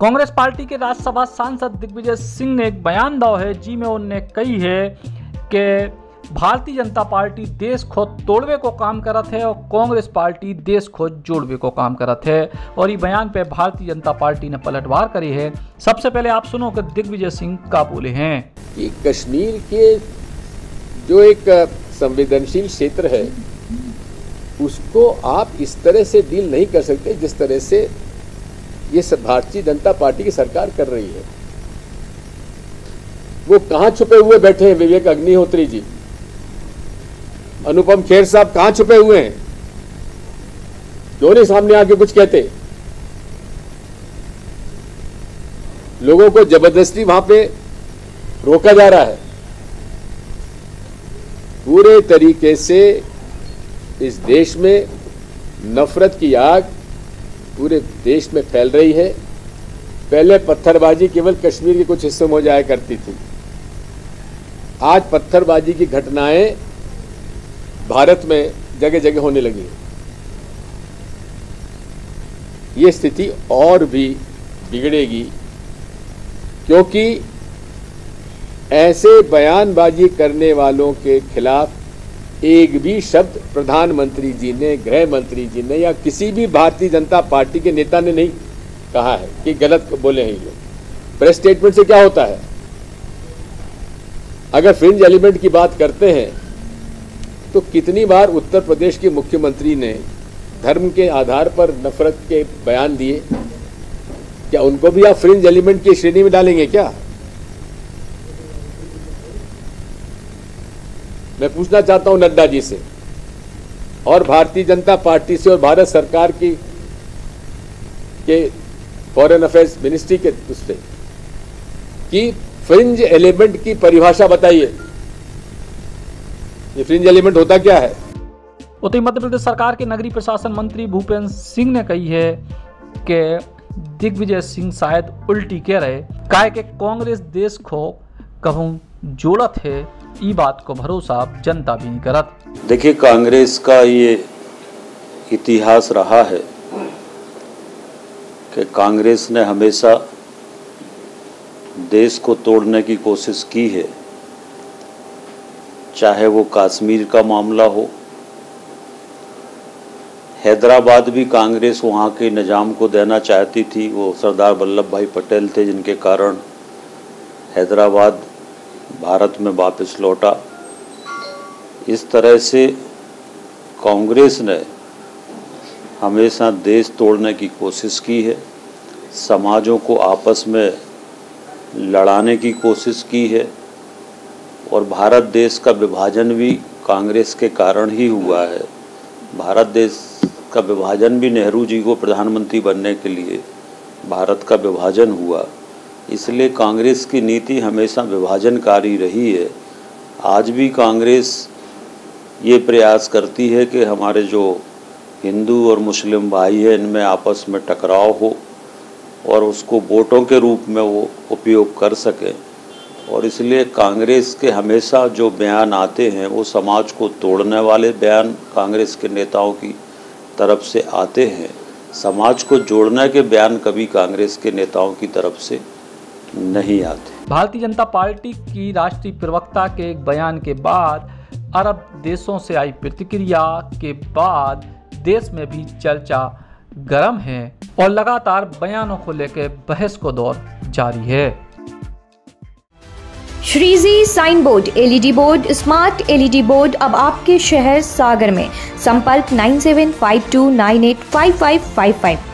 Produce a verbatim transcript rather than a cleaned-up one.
Congress party के राज्यसभा सांसद दिग्विजय सिंह ने एक बयान दिया है जिसमें उन्होंने कही है कि भारतीय जनता पार्टी देश को तोड़वे को काम करत है और कांग्रेस पार्टी देश को जोड़वे को काम करत है। और ये बयान पे भारतीय जनता पार्टी ने पलटवार करी है। सबसे पहले आप सुनो कि दिग्विजय सिंह क्या बोले हैं। कि कश्मीर के जो एक संवेदनशील क्षेत्र है उसको आप इस तरह से डील नहीं कर सकते जिस तरह से ये भारतीय जनता पार्टी की सरकार कर रही है। वो कहां छुपे हुए बैठे हैं? विवेक अग्निहोत्री जी, अनुपम खेर साहब कहां छुपे हुए हैं? क्यों नहीं सामने आके कुछ कहते? लोगों को जबरदस्ती वहां पे रोका जा रहा है। पूरे तरीके से इस देश में नफरत की आग पूरे देश में फैल रही है। पहले पत्थरबाजी केवल कश्मीर के कुछ हिस्सों में हो जाया करती थी, आज पत्थरबाजी की घटनाएं भारत में जगह जगह होने लगी। ये स्थिति और भी बिगड़ेगी क्योंकि ऐसे बयानबाजी करने वालों के खिलाफ एक भी शब्द प्रधानमंत्री जी ने, गृह मंत्री जी ने या किसी भी भारतीय जनता पार्टी के नेता ने नहीं कहा है कि गलत बोले हैं ये लोग। प्रेस स्टेटमेंट से क्या होता है? अगर फ्रिंज एलिमेंट की बात करते हैं तो कितनी बार उत्तर प्रदेश के मुख्यमंत्री ने धर्म के आधार पर नफरत के बयान दिए? क्या उनको भी आप फ्रिंज एलिमेंट की श्रेणी में डालेंगे क्या? मैं पूछना चाहता हूं नड्डा जी से और भारतीय जनता पार्टी से और भारत सरकार की के फॉरेन अफेयर्स मिनिस्ट्री के उससे कि फ्रिंज एलिमेंट की परिभाषा बताइए। ये फ्रिंज एलिमेंट होता क्या है? उत्तर मध्य प्रदेश सरकार के नगरीय प्रशासन मंत्री भूपेंद्र सिंह ने कही है कि दिग्विजय सिंह शायद उल्टी कह रहे काहे कि कांग्रेस देश को कहूं जोड़त है। ई बात को भरोसा जनता भी नहीं करत। देखिए, कांग्रेस का ये इतिहास रहा है कि कांग्रेस ने हमेशा देश को तोड़ने की कोशिश की है, चाहे वो कश्मीर का मामला हो। हैदराबाद भी कांग्रेस वहाँ के निज़ाम को देना चाहती थी। वो सरदार वल्लभ भाई पटेल थे जिनके कारण हैदराबाद भारत में वापस लौटा। इस तरह से कांग्रेस ने हमेशा देश तोड़ने की कोशिश की है, समाजों को आपस में लड़ाने की कोशिश की है और भारत देश का विभाजन भी कांग्रेस के कारण ही हुआ है। भारत देश का विभाजन भी नेहरू जी को प्रधानमंत्री बनने के लिए भारत का विभाजन हुआ। इसलिए कांग्रेस की नीति हमेशा विभाजनकारी रही है। आज भी कांग्रेस ये प्रयास करती है कि हमारे जो हिंदू और मुस्लिम भाई हैं इनमें आपस में टकराव हो और उसको वोटों के रूप में वो उपयोग कर सके। और इसलिए कांग्रेस के हमेशा जो बयान आते हैं वो समाज को तोड़ने वाले बयान कांग्रेस के नेताओं की तरफ से आते हैं। समाज को जोड़ने के बयान कभी कांग्रेस के नेताओं की तरफ से नहीं आते। भारतीय जनता पार्टी की राष्ट्रीय प्रवक्ता के एक बयान के बाद अरब देशों से आई प्रतिक्रिया के बाद देश में भी चर्चा गर्म है और लगातार बयानों को लेकर बहस को दौर जारी है। Shriji sign board LED board, smart LED board अब आपके शहर सागर में। संपर्क nine seven five two nine eight five five five five.